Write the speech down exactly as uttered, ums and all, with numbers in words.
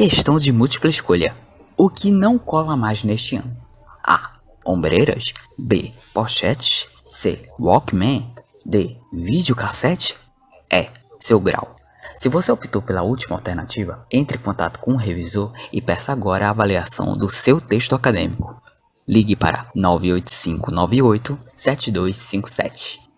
Questão de múltipla escolha. O que não cola mais neste ano? A. Ombreiras. B. Pochetes. C. Walkman. D. Videocassete. E. Seu grau. Se você optou pela última alternativa, entre em contato com o revisor e peça agora a avaliação do seu texto acadêmico. Ligue para nove oito cinco nove oito sete dois cinco sete.